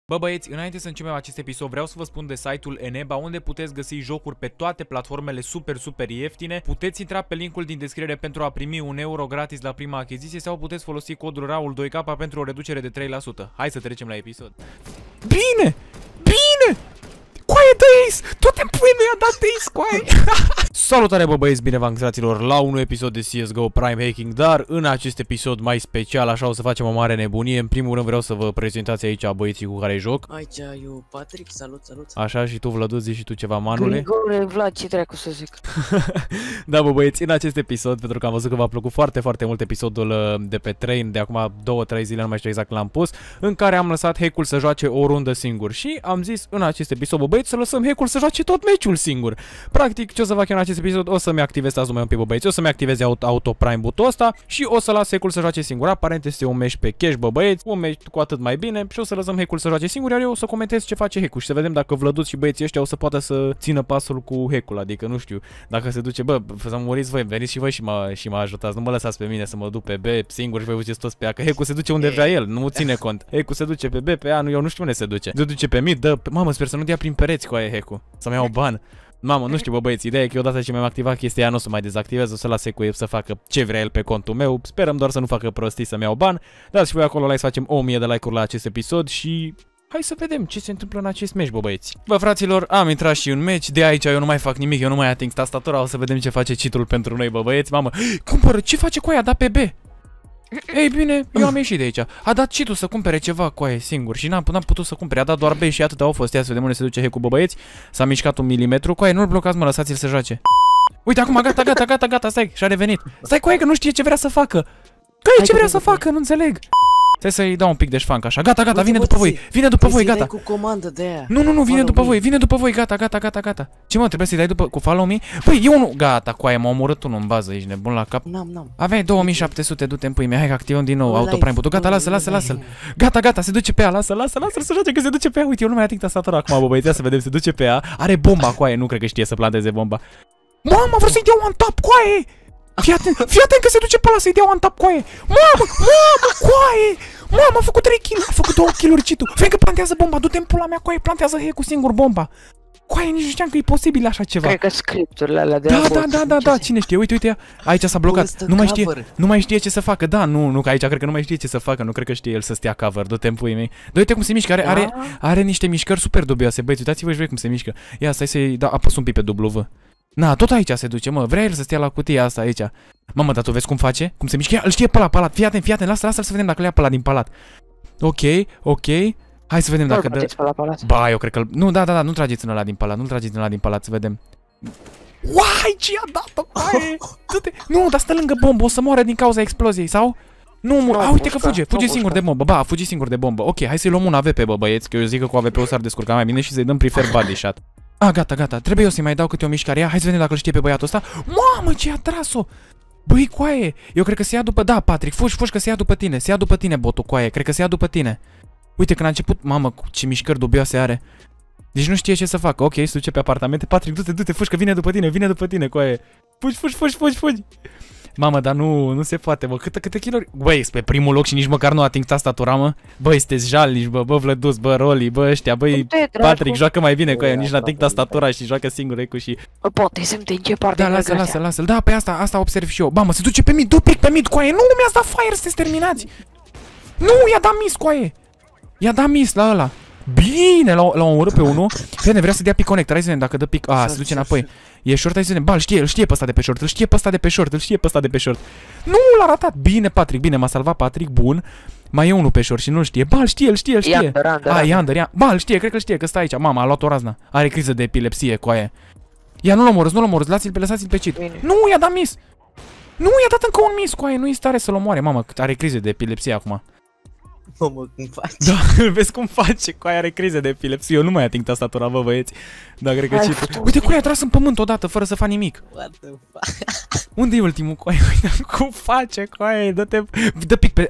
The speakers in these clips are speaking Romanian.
Bă băieți, înainte să începem acest episod vreau să vă spun de site-ul Eneba unde puteți găsi jocuri pe toate platformele super ieftine. Puteți intra pe linkul din descriere pentru a primi 1 euro gratis la prima achiziție sau puteți folosi codul RAUL2K pentru o reducere de 3%. Hai să trecem la episod. Bine! Bine! Coaie de Ace! Tot timpul nu i-a dat Ace, coaie! Salutare bă băieți, bine v-am găsit la un nou episod de CSGO Prime Hacking, dar în acest episod mai special, așa o să facem o mare nebunie. În primul rând vreau să vă prezentați aici băieții cu care joc. Aici eu, Patrick, salut. Așa, și tu Vladu, zici și tu ceva, manule? Grigore, Vlad, ce dracu să zic? Da bă băieți, în acest episod, pentru că am văzut că v-a plăcut foarte mult episodul de pe train, de acum 2-3 zile, nu mai știu exact l-am pus, în care am lăsat hack-ul să joace o rundă singur. Și am zis în acest episod, bă băieți, să lăsăm hack-ul să joace tot meciul singur. Practic, ce o să fac eu în acest episod, o să-mi activez, stați numai un pic bă băieți, o să-mi activez auto prime butul ăsta și o să las hack-ul să joace singur. Aparent este un meci pe cash, bă băieți, un meci cu atât mai bine și o să lăsăm hack-ul să joace singur, iar eu o să comentez ce face hack-ul și să vedem dacă Vlăduț și băieții ăștia o să poată să țină pasul cu hack-ul, adică nu știu, dacă se duce, bă, să muriți voi, veniți și voi și mă ajutați, nu mă lăsați pe mine să mă duc pe B singur și voi duceți toți pe A, că hack-ul se duce unde vrea el, nu ține cont. Hack-ul se duce pe B, pe A, nu, eu nu știu unde se duce. Se duce pe mid, dă, mamă, sper să nu dea prin pereți cu aia hack-ul, să-mi iau ban. Mamă, nu știu bă băieți, ideea e că odată ce mi-am activat chestia aia nu o să mai dezactivez, o să las hack-ul să facă ce vrea el pe contul meu. Sperăm doar să nu facă prostii, să-mi iau ban. Dați și voi acolo like, să facem 1000 de like-uri la acest episod și hai să vedem ce se întâmplă în acest meci, bă băieți. Bă fraților, am intrat și în meci, de aici eu nu mai fac nimic, eu nu mai ating tastatura, o să vedem ce face cheat-ul pentru noi, bă băieți. Mamă, cumpără, ce face cu aia, da pe B? Ei bine, eu am ieșit de aici. A dat cheat-ul să cumpere ceva cu aia singur și n-am putut să cumpere, a dat doar B și atât au fost. Ia să vedem unde se duce hack-ul, bă băieți. S-a mișcat 1 milimetru, cu aia nu-l blocați, mă, lăsați-l să joace. Uite acum, gata, stai, și-a revenit. Stai cu aia că nu știe ce vrea să facă. Că ce vrea să facă, nu înțeleg. Stai să-i dau un pic de șfanc așa. Gata, vine după voi. Vine după voi, gata. Cu comandă de aia. Nu, vine după voi, gata. Ce mă, trebuie să-i dai după cu follow me? Băi, eu nu. Gata, cu aia m-a omorât unul în bază, ești nebun la cap. N-am. Aveai 2700, du-te în pui mea. Hai că activăm din nou auto prime butul. Gata, lasă-l. Gata, se duce pe ea, lasă-l să joace că se duce pe ea. Uite, eu nu mai ating tastatura acum, bă băieți, ia să vedem, se duce pe ea. Are bomba cu aia, nu cred că știe să planteze bomba. Mamă, vreau să-i dau one tap cu aia. Fii atent că se duce pe ăla să-i dea one tap cu aia. Mamă, coaie! Mamă, a făcut 3 kill, a făcut 2 kill-uri cheat-ul. Fii că plantează bomba, du-te în pula mea, coaie, plantează hack-ul singur bomba. Coaie, nici nu știam că e posibil așa ceva. Cred că scripturile alea de Da, cine știe, uite, aici s-a blocat, nu mai știe ce să facă, da, nu, că aici cred că nu mai știe ce să facă, nu cred că știe el să stea cover, du-te în puii mei. Da, uite cum se mișcă, are niște mișcări super dubioase, băieți, uitați-vă și voi cum se mișcă. Ia, stai să-i, da, apăs un pic pe W. Na, tot aici se duce, mă, vrea el să stea la cutia asta aici. Mamă, dar tu vezi cum face? Cum se mișcă? Ia, îl știe pe la palat, fii atent, lasă-l să vedem dacă le ia pe la din palat. Ok. Hai să vedem dacă dă. Ba, eu cred că nu, da, nu trageți în ăla din palat, să vedem. Uai, ce i-a dat-o, du-te. Nu, dar stă lângă bombă, o să moară din cauza exploziei, sau? Nu, uite că fuge singur de bombă. Ba, a fugit singur de bombă. Ok, hai să-i luăm un AWP, bă băieți, că eu zic că cu AWP-ul s-ar descurca mai bine și să-i dăm prefer body shot. Gata, trebuie eu să-i mai dau câte o mișcare. Ia, hai să vedem dacă îl știe pe băiatul ăsta. Mamă, ce i-a tras-o! Băi, coaie, eu cred că se ia după, da, Patrick, fugi că se ia după tine, botul, coaie, cred că se ia după tine. Uite, când a început, mamă, ce mișcări dubioase are. Deci nu știe ce să facă, ok, se duce pe apartamente, Patrick, du-te, fugi că vine după tine, coaie. Fugi. Mamă, dar nu se poate, bă, câte kill-uri? Băi, ești pe primul loc și nici măcar nu ating tastatura, mă. Băi, sunteți jalnici, bă, Vlăduț, bă, Roli, bă, ăștia, băi, Patrick, joacă mai bine cu aia, nici n-ating tastatura și joacă singur cu și... Poate să-mi te începe partea. Da, lasă-l, da, pe asta observ și eu. Bă, mă, se duce pe mid, du pic pe mid cu aia, nu mi-ați dat fire, sunteți terminați. Nu, i-a dat miss cu aia. I-a dat miss la ăla. Bine, l-a omorât pe unul. Fene, vrea să dea pick connect, hai să vedem dacă dă pick. Se duce înapoi. E short, hai să vedem. Ba, îl știe pe ăsta de pe short, îl știe pe ăsta de pe short. Nu, l-a ratat. Bine, Patrick, bine, m-a salvat Patrick, bun. Mai e unul pe short și nu-l știe. Ba, îl știe. E under. Ba, îl știe, cred că îl știe, că stă aici. Mama, a luat o razna. Are criză de epilepsie cu aia. Ia, nu-l omorâți, lăsați-l pe cheat. Nu, i-a dat miss. Nu, i-a dat încă un miss cu aia, nu-i stare să-l omoare. Mamă, are criză de epilepsie acum. Mamă, cum faci? Da, vezi cum face, cu aia are crize de epilepsie, eu nu mai ating tastatura, bă băieți. Da, cred că uite, cu aia a tras în pământ odată, fără să fac nimic. What the fuck? Unde e ultimul cu aia? Cum face cu aia? Dă pic pe...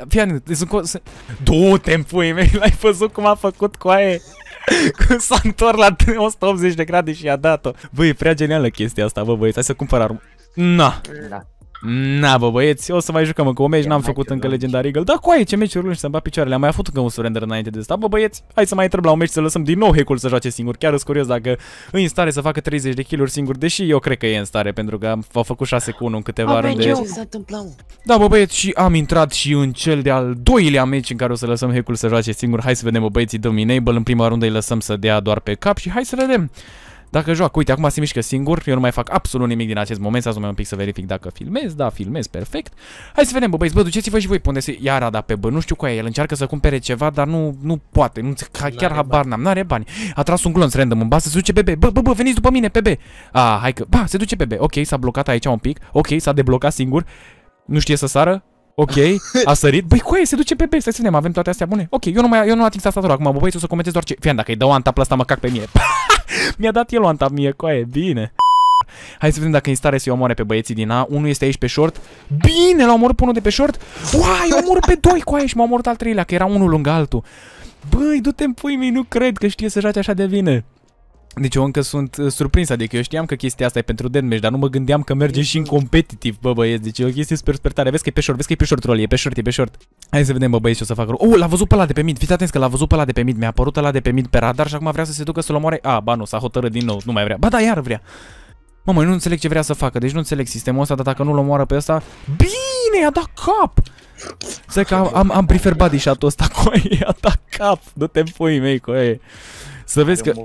Du-te în puii mei, l-ai văzut cum a făcut cu aia? Cum s-a întors la 180 de grade și i-a dat-o. Băi, e prea genială chestia asta, bă băieți, hai să cumpăr armă. Na. Na, bă, băieți, o să mai jucăm încă un meci, n-am făcut încă lungi. Legendary Eagle. Da, coaie, ce meciuri lungi să-mi bat picioarele. Am mai avut încă un surrender înainte de asta. Bă, băieți, hai să mai intrăm la un meci să lăsăm din nou Hack-ul să joace singur. Chiar sunt curios dacă e în stare să facă 30 de kill-uri singur, deși eu cred că e în stare, pentru că a făcut 6 cu 1 în câteva rânde. ce s-a întâmplat? Da, bă, băieți, și am intrat și în cel de-al doilea meci în care o să lăsăm Hack-ul să joace singur. Hai să vedem, bă, băieții, dăm enable. În prima rundă îi lăsăm să dea doar pe cap și hai să vedem dacă joacă. Uite, acum se mișcă singur, eu nu mai fac absolut nimic din acest moment. Să mai un pic să verific dacă filmez. Da, filmez, perfect. Hai să vedem, bă, băieți, bă, duceți-vă și voi pe unde se ia Rada pe bă. Nu știu cu aia, el încearcă să cumpere ceva, dar nu poate, chiar habar n-am, n-are bani. A tras un glonț random în bază, se duce pe B. Bă, veniți după mine pe B. Hai că, se duce pe B. Ok, s-a blocat aici un pic. Ok, s-a deblocat singur. Nu știe să sară. Ok, a sărit. Băi, coaie, se duce pe B. Stai să vedem, avem toate astea bune. Ok, eu nu ating tastatura acum, bă, băieți, o să comentez doar ce. Fian, dacă îi dau antap ăsta, mă cac pe mine. Mi-a dat el o antap mie, coaie, bine. Hai să vedem dacă e în stare să-i omoare pe băieții din A. Unul este aici pe short. Bine, l-a omorât pe unul de pe short. Uai, l-a omorât pe doi, coaie, și m-a omorât al treilea, că era unul lângă altul. Băi, du-te în pui mei, nu cred că știe să joace așa de bine. Deci eu încă sunt surprins, adică eu știam că chestia asta e pentru deathmatch, dar nu mă gândeam că merge și în competitiv, bă, băieți. Deci e o chestie super tare. Vezi că e pe short, troll, e pe short. Hai să vedem, bă, băieți, ce o să facă. L-a văzut pe ăla de pe mid. Fiți atenți că l-a văzut pe ăla de pe mid. Mi-a apărut ăla de pe mid pe radar și acum vrea să se ducă să-l omoare. Ba nu, s-a hotărât din nou, nu mai vrea. Ba da, iar vrea. Mamă, eu nu înțeleg ce vrea să facă. Deci nu înțeleg sistemul ăsta, dar dacă nu-l omoară pe ăsta, bine, i-a dat cap. Să că am prefer body shot-ul ăsta, coaie, i-a dat cap. Du-te-n pui mei, coaie. Să vezi că,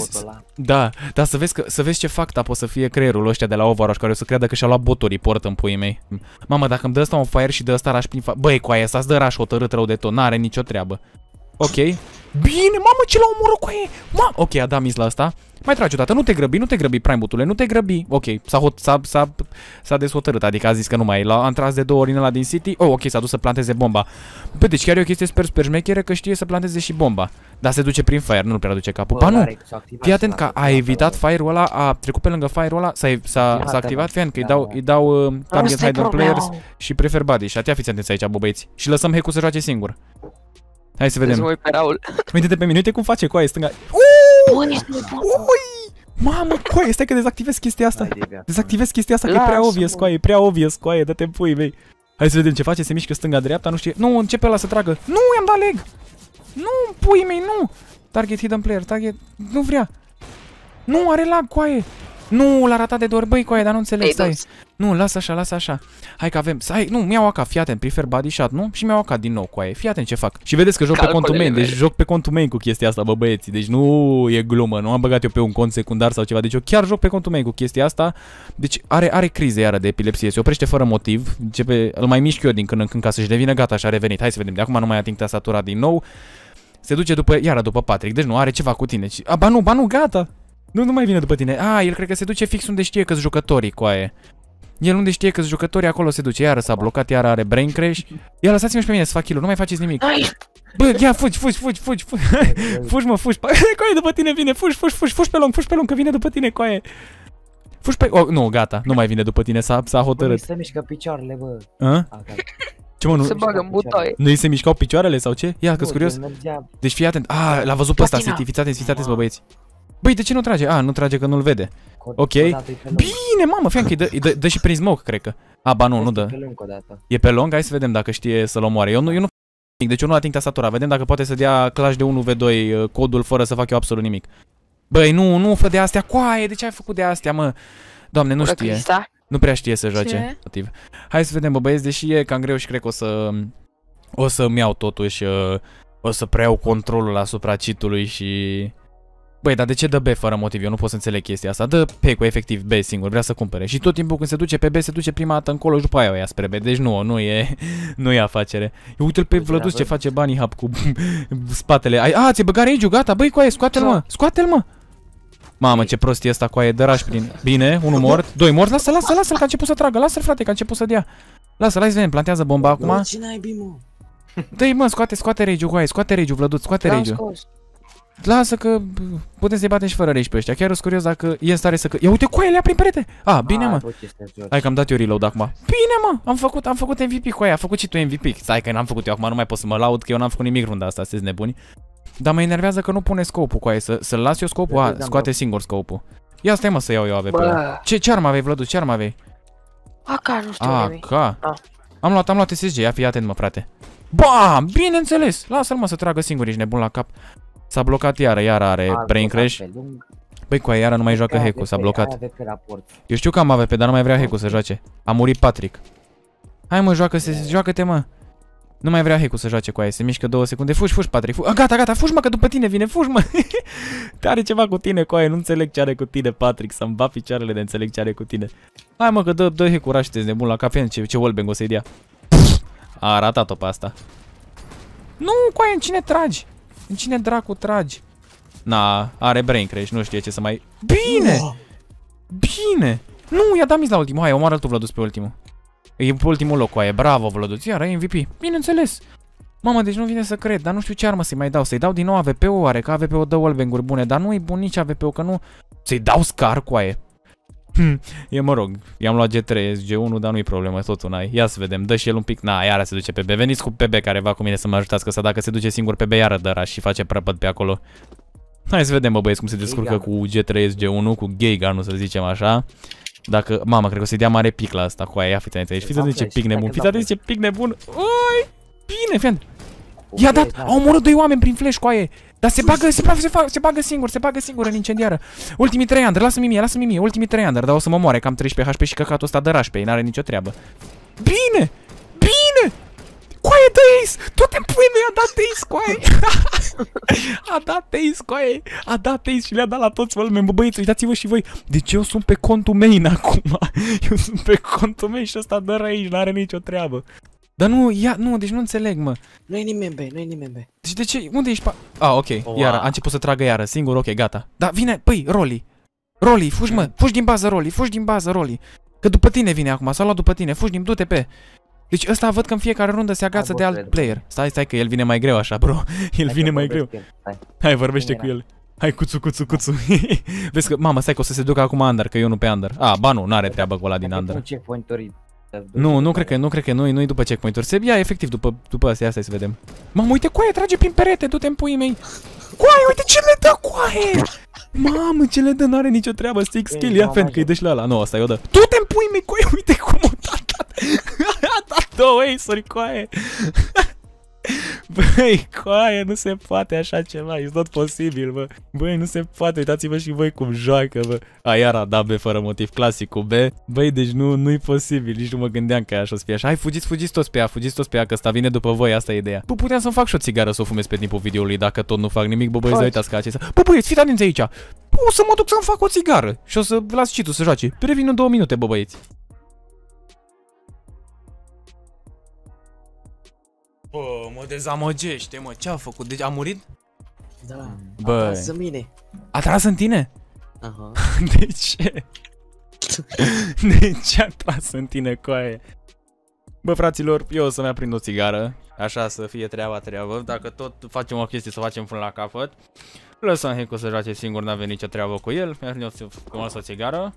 să vezi ce fact up o să fie creierul ăștia de la Overwatch, care o să creadă că și-a luat botul report în puii mei. Mamă, dacă îmi dă ăsta un fire și dă ăsta rush prin băi, coaie, ăsta-ți dă rush hotărât rău de tot, n-are nicio treabă. Ok. Bine, mamă, ce l-a omorât, coaie. Ok, a dat mis la ăsta. Mai trage o dată, nu te grăbi, prime butule, nu te grăbi. Ok, s-a deshotărât, adică a zis că nu mai e. Am tras de 2 ori în ăla din City. Ok, s-a dus să planteze bomba. Bă, deci chiar e o chestie super șmecheră că știe să planteze și bomba. Dar se duce prin fire, nu prea duce capul. Ba nu, fii atent că a evitat fire-ul ăla, a trecut pe lângă fire-ul ăla, s-a activat, fii că îi dau target hidden players și prefer body. Și atea fiți atenți aici, bă, băieți. Și lăsăm Hack-ul să joace singur. Hai să vedem. Uite-te pe mine, uite cum face coaie stânga. Ui! Mamă, coaie, stai că dezactivez chestia asta. Dezactivez chestia asta că e prea obvious, coaie, dă-te în pui mei. Hai să vedem ce face, se mișcă stânga-dreapta, nu știe. Nu, începe ăla să tragă. Nu, i-am dat leg. Nu, pui mei, nu. Target hidden player, target, nu vrea. Nu, are lag, coaie. Nu, l-a ratat de 2 ori, băi, coaie, dar nu înțeleg, stai. Nu, lasă așa. Hai că avem, hai, nu, mi-au AK, fii atent, prefer body shot, nu? Și mi-au AK din nou, coaie, fii atent ce fac. Și vedeți că joc pe contul main, deci joc pe contul main cu chestia asta, bă, băieții. Deci nu e glumă, nu am băgat eu pe un cont secundar sau ceva, deci eu chiar joc pe contul main cu chestia asta. Deci are crize iară de epilepsie, se oprește fără motiv, îl mai mișc eu din când în când ca să-și devină gata și a revenit. Hai să vedem, de acum nu mai ating tastatura din nou. Se duce după Patrick, deci nu, are ceva cu tine. Ba nu, gata. Nu mai vine după tine. El cred că se duce fix unde știe că-s jucătorii, coaie. El unde știe că-s jucătorii, acolo se duce. Iară s-a blocat, iară are brain crash. Ia, lăsați-mă și pe mine să fac kill-ul, nu mai faceți nimic. Bă, ia, fugi. Fugi, mă, fugi. Coaie, după tine vine, fugi pe lung, că vine după tine, coaie. Fugi pe... nu, gata, nu mai vine după tine, s-a hotărât. Se mișcă picioarele, bă. Ce mă, nu? Se bagă în butoaie. Nu-i se mișcau picioarele sau ce? Ia, că-s curios. Deci fii atent. L-a văzut pe ăsta, fiți atenți, bă, băieți. Băi, de ce nu trage? Nu trage că nu-l vede. Ok. Bine, mamă, fiam că îi dă și prin smoke, cred că. Ba nu dă. E pe lung, hai să vedem dacă știe să-l omoare. Eu nu deci eu nu ating tastatura. Vedem dacă poate să dea clash de 1v2 codul fără să fac eu absolut nimic. Băi, nu fă de astea, coaie, de ce ai făcut de astea, mă? Doamne, nu știe. Nu prea știe să joace. Hai să vedem, bă, băieți, deși e cam greu și cred că o să-mi iau totuși, o să preiau controlul asupra cheat-ului și... Băi, dar de ce dă B fără motiv? Eu nu pot să înțeleg chestia asta. Dă P-cu efectiv B singur, vrea să cumpere. Și tot timpul când se duce pe B, se duce prima dată încolo și după aia o ia spre B. Deci nu e afacere. Uite-l pe Vlăduț ce face Bunny Hub cu spatele. Ți-e băgat rage-ul, gata, băi, coaie, scoate-l, mă. Mamă, ce prost e ăsta, coaie, dă rush prin... Bine, 1 mort, 2 mort, lasă-l, că a început să tragă. Lasă-l, frate, că a început să dea. Lasă-l, hai să vedem, plantează bomba acum. Dă-i, mă, scoate rage-ul, coaie, scoate rage-ul, Vlăduț, scoate rage-ul. Lasă că putem să-i batem și fără rage pe ăștia. Chiar sunt curios dacă e în stare să... Ia uite, coaie, le-a prin perete. Bine, mă. Hai că am dat eu reload acum. Bine, mă, am făcut MVP, coaie, a făcut și tu MVP. Stai că n-am făcut eu acum, nu mai pot să mă laud că eu n-am făcut nimic runda asta, sunteți nebuni. Dar mă enervează că nu pune scopul, coaie, să-l las eu scopul, scoate singur scopul. Ia stai, mă, să iau eu AWP-ul. Ce armă aveai, Vlăduț, ce armă aveai? AK, nu știu unde AK. Am luat SSG, ia fii atent, mă, frate. Bam! Bineînțeles! Lasă-l, mă, să tragă singur, ești nebun la cap. S-a blocat iar are brain crash. Băi, cu aia iară nu mai joacă Hecu, s-a blocat. Eu știu că am AWP, dar nu mai vrea Hecu să joace. A murit Patrick. Hai, mă, joacă-te, mă. Nu mai vrea Hecu să joace cu aia, se mișcă 2 secunde. Fugi, Patrick. Gata, fugi, mă, că după tine vine, fugi, mă. Are ceva cu tine cu aia, nu înțeleg ce are cu tine, Patrick. Să-mi bat picioarele de înțeleg ce are cu tine. Hai, mă, că dă Hecu raștezi nebun la cafea, ce wallbang o să-i dea. A ratat-o pe asta. Nu, cu aia, în cine tragi? În cine dracu tragi? Na, are brain crash, nu știe ce să mai... Bine! Bine! Nu, i-a dat mis la ultimul. Hai, omoară-l tu, Vlăduț, pe ultimul. E pe ultimul loc cu aia. Bravo, Vlăduț. Iar MVP. Bineînțeles. Mamă, deci nu vine să cred. Dar nu știu ce armă să-i mai dau. Să-i dau din nou AWP-ul, oare? Că AWP-ul dă wallbang-uri bune. Dar nu e bun nici AWP-ul, că nu... Să-i dau Scar cu aia. E, mă rog, i-am luat G3, G1, dar nu-i problemă, tot una ai. Ia să vedem, dă și el un pic, na, iară se duce pe B. Veniți cu PB care va cu mine să mă ajutați, că dacă se duce singur pe B, iară dă raș și face prăpăd pe acolo. Hai să vedem, bă, băieți, cum se descurcă cu G3, G1, cu Geigar, nu să zicem așa. Dacă, mamă, cred că o să-i dea mare pic la asta cu aia, ia fiți aici, fiți atent ce pic nebun, fiți atent ce pic nebun. Ui, bine, fiind. I-a dat, au omorât 2 oameni prin flash cu aia. Dar se bagă singur în incendiară. Ultimii 3 under, lasă-mi mie, ultimii 3 under, dar o să mă moare, că am 13 HP și căcatul ăsta dă rush pe ei, n-are nicio treabă. Bine! Coaie, dă ace! Tot în pui mei a dat ace, coaie! A dat ace, coaie! A dat ace și le-a dat la toți oameni. Bă, băieți, uitați-vă și voi. Deci eu sunt pe contul main acum. Eu sunt pe contul main și ăsta dă aici, n-are nicio treabă. Dar nu, deci nu înțeleg, mă. Nu e nimeni B. Deci de ce? Unde ești ok, iară, a început să tragă iară, singur, ok, gata. Dar vine, păi, Rolly, fugi, mă, fugi din bază, Rolly. Că după tine vine acum, s-a luat după tine, fugi, du-te pe. Deci ăsta văd că în fiecare rundă se agață de alt player. Stai că el vine mai greu așa, bro. El vine mai greu. Hai, vorbește cu el. Hai, cuțu. Vezi că, mamă, stai că o să se ducă acum under, că eu nu pe under. Ba nu, n-are treabă cu ăla din under. Nu cred că nu-i după checkpoint-uri. Se ia efectiv după astea, să vedem. Mamă, uite, coaie, trage prin perete, du-te în puii mei. Coaie, uite ce le dă, coaie! Mamă, ce le dă, n-are nicio treabă, stick skill, ia fan, că îi dă și la ăla. Nu, ăsta i-o dă. Du-te în puii mei, coaie, uite cum o dat. A dat 2 ace-uri, coaie. Băi, coaie, nu se poate așa ceva, e tot posibil, bă. Băi, nu se poate, uitați-vă și voi cum joacă, bă. Iar a dat B fără motiv, clasic cu B. Băi, deci nu-i posibil, nici nu mă gândeam că așa o să fie așa. Hai, fugiți toți pe ea, că ăsta vine după voi, asta e ideea. Bă, puteam să-mi fac și o țigară să o fumez pe timpul videoului, dacă tot nu fac nimic, bă, băi, uitați ca acesta. Bă, băieți, fiți atenți aici. Bă, o să mă duc să-mi fac o țigară și o să las Citu să joace. Revin în 2 minute, bă, băieți. Bă, mă dezamăgește, mă, ce-a făcut? Deci a murit? Da, bă, a tras în mine. A tras în tine? Aha. De ce? De ce a tras în tine, coaie? Bă, fraților, eu o să-mi aprind o țigară. Așa să fie treaba. Dacă tot facem o chestie, să facem până la capăt. Lăsăm Hecu să joace singur, n-avem nicio treabă cu el. Mi-a o țigară.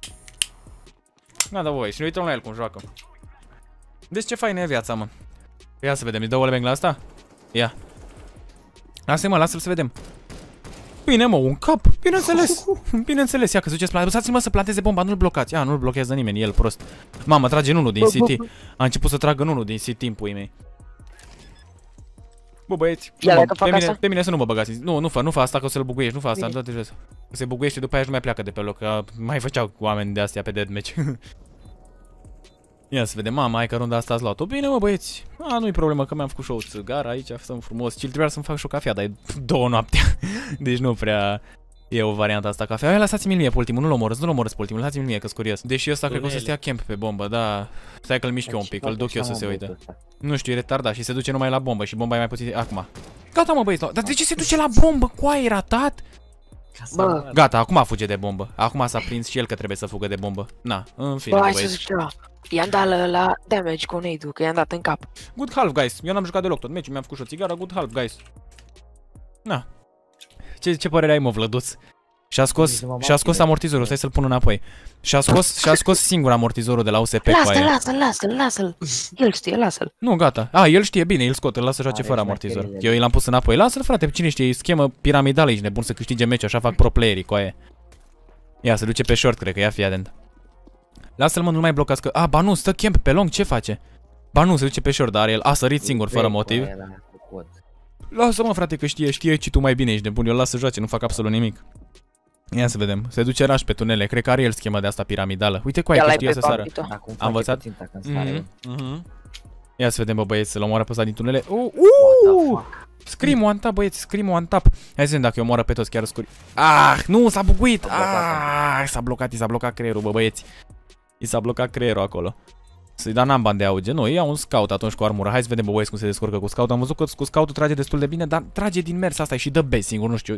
Da, voi, și ne uităm la el cum joacă. Deci ce faină e viața, mă. Ia să vedem, îi dă wallbang la asta? Ia. Lasă-l să vedem. Bine, mă, un cap, bineînțeles, ia că ziceți, lăsați-mă să planteze bomba, nu-l blocați. Nu-l blochează nimeni, el prost. Mamă, trage în unul din City. A început să tragă în unul din City în puii mei. Bă, băieți, pe mine să nu mă băgați. Nu fă asta, că o să-l buguiești, nu fă asta, dă-te jos. Că se buguiește și după aia nu mai pleacă de pe loc, că mai făceau oameni de astea pe deathmatch. Ia să vedem, mama, hai că runda asta ați luat-o. Bine, mă, băieți. Nu-i problemă, că mi-am făcut și o țigară aici, stăm frumos. Și trebuia să-mi fac și o cafea, dar e 2 noaptea. Deci nu prea e o variantă asta cafea. Hai, lăsați-mi mie pe ultimul, nu-l omorâți pe ultimul, lăsați-mi mie, că-s curios. Deși ăsta cred că o să stea camp pe bombă, da. Stai că-l mișc eu un pic, îl duc eu să se uite. Nu știu, e retardat și se duce numai la bombă și bomba e mai puțin. Acum. Gata, mă, băieți, dar de ce se duce la bombă? Coaie, ratat? Bă. Gata, acum fuge de bombă. Acum s-a prins și el că trebuie să fugă de bombă. Na, în fine, bă, hai să zic ceva. I-am dat la damage cu nade-ul, că i-am dat în cap. Good half, guys. Eu n-am jucat deloc tot meciul, mi-am făcut și o țigară. Good half, guys. Na. Ce părere ai, mă, Vlăduț? Și-a scos amortizorul, stai să-l pun înapoi. Și-a scos singur amortizorul de la USP cu aia. Lasă-l. El știe, lasă-l. Nu, gata. El știe bine, îl scot, îl lasă joace fără amortizor. Eu i l-am pus înapoi. Lasă-l, frate, cine știe, e schemă piramidală, ești nebun să câștige meci, așa fac pro playerii cu aia. Ia, se duce pe short, cred că, ia fi atent. Lasă-l mă, nu mai blocați că... ba nu, stă camp pe long, ce face? Ba nu, se duce pe short, dar el a sărit singur, fără motiv. Lasă mă frate că știe și tu mai bine, ești nebun, eu las să joace, nu fac absolut nimic. Ia să vedem, se duce rush pe tunele, cred că are el schema de asta piramidală. Uite cu aia că știe să sară. Am învățat? Ia să vedem bă băieți, să-l omoară pe ăsta din tunele. Scream one tap băieți, scream one tap. Hai să vedem dacă îi omoară pe toți chiar scuri. Nu, s-a buguit. I s-a blocat creierul bă băieți. I s-a blocat creierul acolo. Să-i da n-am bani de auge. Nu, ia un scout atunci cu armură. Hai să vedem bă băieți cum se descurcă cu scout. Am văzut că cu scoutul trage destul de bine, dar trage din mers asta și dă B singur, nu știu.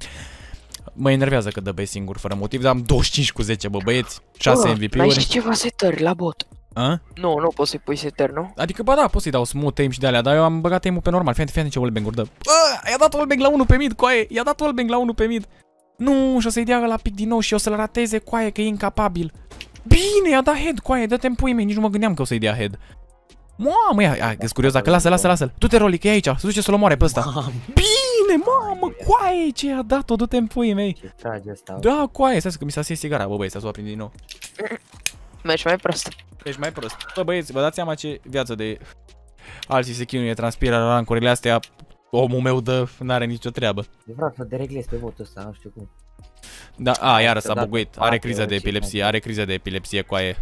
Mă enervează că dă B singur fără motiv, dar am 25 cu 10 bă băieți. 6 MVP-uri. Mai și ceva setări la bot. Nu poți să-i pui setări, nu? Adică, ba da, pot să-i dau smooth aim și de alea, dar eu am băgat aim-ul pe normal. Fii ce wallbang-uri dă. I-a dat wallbang la 1 pe mid, coaie. I-a dat wallbang la 1 pe mid. Nu, și o să-i dea la pic din nou și o să-l rateze, coaie, că e incapabil. Bine, i-a dat head, coaie, dă-te în puii mei, nici nu mă gândeam că o să-i dea head. Mamă, ia, e curios dacă lasă-l. Du-te, Rolly, că e aici, se duce să-l omoare pe ăsta. Bine, mamă, coaie, ce i-a dat-o, du-te în puii mei. Da, coaie, stai că mi s-a sins sigara, bă băieți, să o aprind din nou. Mergi mai prost. Ești mai prost. Bă băieți, vă dați seama ce viață de... Alții se chinuie, transpiră la rancurile astea. Omul meu n-are nicio treabă. Eu vreau să dereglez pe votul ăsta, nu știu cum. Da, iară s-a buguit. Are criză de epilepsie, coaie.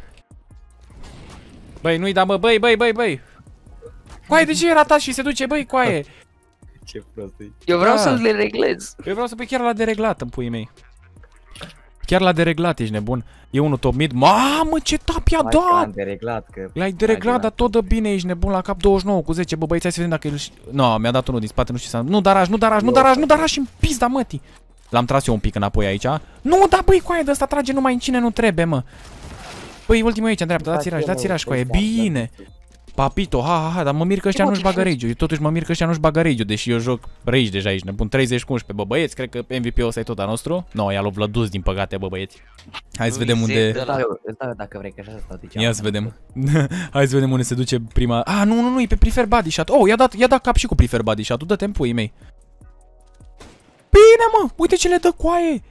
Băi, nu-i da, mă, băi. Coaie, de ce e ratat și se duce, băi, coaie? Ce prost e. Eu vreau să-l dereglez. Eu vreau să pe chiar la dereglat în puii mei. Chiar la dereglat, ești nebun. E unul top mid. Mamă, ce tap i-a dat! L-ai dereglat, dar tot dă bine, ești nebun la cap 29 cu 10. Bă, băieți, hai să vedem dacă el... No, mi-a dat unul din spate, nu știu ce s-a... Nu daraj și în pizda, mătii. L-am tras eu un pic înapoi aici. Nu, da, băi, coaie, de ăsta trage numai în cine nu trebuie, mă. Băi, ultimul aici, în dreapta, dați raș, coaie, bine. Papito, ha, dar mă mir că ăștia nu-și bagă rage-ul. Eu totuși mă mir că ăștia nu-și bagă rage-ul, deși eu joc rage deja aici, nebun, 30 cu 11. Bă, băieți, cred că MVP-ul ăsta e tot al nostru. No, i-a luat Vlădus, din păcate, bă, băieți. Hai să vedem unde... Dacă vrei, că așa stau de ia să vedem. Hai să vedem unde se duce prima... Nu, e pe prefer body shot. I-a dat cap și cu prefer body shot-ul, dă-te în puii mei. Bine, mă, uite ce le dă coaie.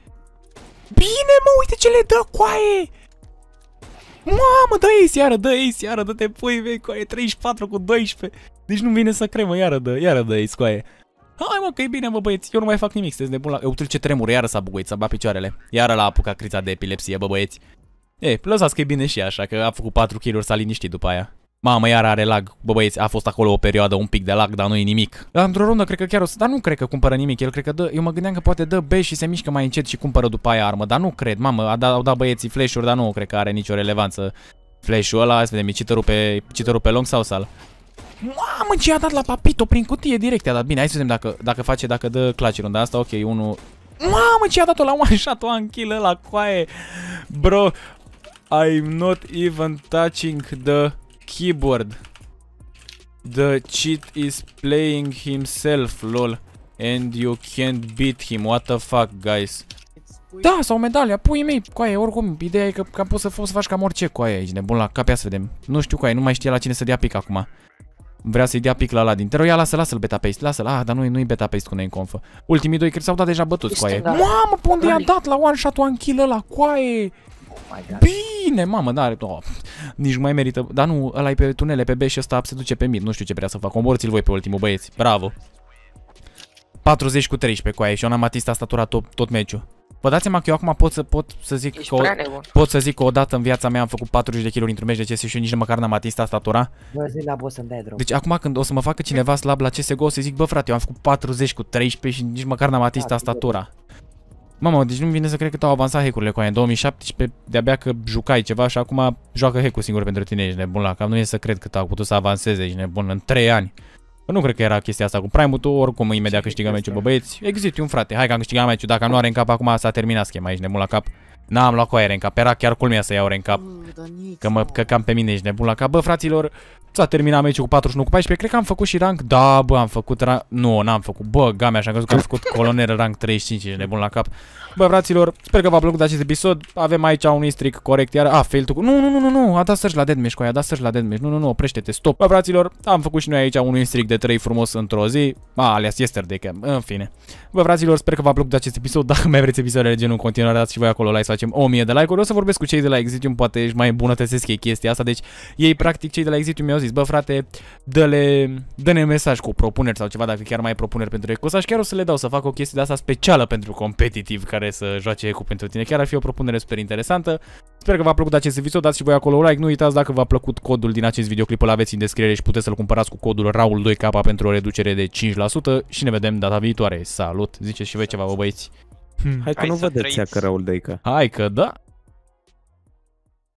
Mamă, dă ace iară, dă-te pui mei, coaie, 34 cu 12. Deci nu vine să cremă, iară dă ace, coaie. Hai mă, că e bine, mă băieți, eu nu mai fac nimic, sunteți nebun la... Uite ce tremură, iară s-a buguit, s-a bat picioarele. Iară l-a apucat criza de epilepsie, bă băieți. Lăsați că e bine și așa, că a făcut 4 kill-uri, s-a liniștit după aia. Mamă, iară are lag, bă băieți, a fost acolo o perioadă un pic de lag, dar nu e nimic. Dar într-o rundă cred că chiar o să... Dar nu cred că cumpără nimic, el cred că dă... Eu mă gândeam că poate dă B și se mișcă mai încet și cumpără după aia armă, dar nu cred, mamă, au dat băieții flash-uri, dar nu cred că are nicio relevanță. Flash-ul ăla, hai să vedem, e cheater-ul pe long sau sal? Mamă, ce a dat la Papito prin cutie direct, i-a dat bine, hai să vedem dacă dă clutch runda asta, ok, unul... Mamă, ce a dat-o la one shot, one kill ăla, coaie! Bro, I'm not even touching the keyboard. The cheat is playing himself, lol. And you can't beat him, what the fuck, guys? Da, sau medalia, puii mei, coaie, oricum, ideea e că poți să faci cam orice, coaie, aici, nebun la cap, ia să vedem. Nu știu, coaie, nu mai știe la cine să dea pic acum. Vrea să-i dea pic la ăla din tero, ia lasă-l beta paste, lasă-l, dar nu-i beta paste cu neinconfă. Ultimii doi cred s-au dat deja bătuți, coaie. Mamă, pe unde i-a dat la one shot, one kill ăla, coaie? Bine, mamă, da, nici nu mai merită, dar nu, ăla e pe tunele, pe B și ăsta se duce pe mid, nu știu ce vrea să fac, omorți-l voi pe ultimul, băieți, bravo. 40 cu 13, coaie, și eu n-am atins tastatura tot meciul. Vă dați seama că eu acum pot să zic că odată în viața mea am făcut 40 de kg într-un meci de CS și eu nici măcar n-am atins tastatura. Deci acum când o să mă facă cineva slab la CSGO, o să zic, bă frate, eu am făcut 40 cu 13 și nici măcar n-am atins tastatura. Mamă, deci nu-mi vine să cred că au avansat hack-urile cu aia. În 2017 de-abia că jucai ceva și acum joacă hack-ul singur pentru tine, ești nebun la cap. Nu e să cred că au putut să avanseze, ești nebun, în 3 ani. Nu cred că era chestia asta cu Prime-ul, tu oricum imediat câștigă meciul, bă băieți. Exit un frate, hai că am câștigat meciul, dacă nu are în cap acum s-a terminat schema, ești nebun la cap. N-am luat cu aia în cap, era chiar culmea să iau în cap. Că cam pe mine ești nebun la cap. Bă fraților, S-a terminat meciul cu 41 cu 14, cred că am făcut și rank, da, bă, am făcut rank, nu, n-am făcut, bă, game, așa am crezut că am făcut colonel rank 35, ești nebun la cap. Bă, fraților, sper că v-a plăcut acest episod, avem aici un streak corect, iar, fail to... Nu, a dat search la deathmatch, cu aia, a dat search la deathmatch, nu, oprește-te, stop. Bă, fraților, am făcut și noi aici un streak de 3 frumos într-o zi, alias yesterday, că, în fine. Bă, fraților, sper că v-a plăcut acest episod, dacă mai vreți episoadele de genul în continuare, dați și voi acolo like să facem 1000 de like-uri, o să vorbesc cu cei de la Exitium, poate își mai îmbunătățesc ei chestia asta, deci ei, practic, cei de la Exitium mi-au zis, bă, frate, dă-ne mesaj cu propuneri sau ceva, dacă chiar mai ai propuneri pentru Eco, și chiar o să le dau să fac o chestie de asta specială pentru competitiv care să joace Eco pentru tine. Chiar ar fi o propunere super interesantă. Sper că v-a plăcut acest episod, dați și voi acolo like, nu uitați dacă v-a plăcut codul din acest videoclip, îl aveți în descriere și puteți să-l cumpărați cu codul Raul2K pentru o reducere de 5% și ne vedem data viitoare. Salut! Ziceți și voi ceva, bă, băieți. Hai că nu vedeți că Raul 2K. Hai că da!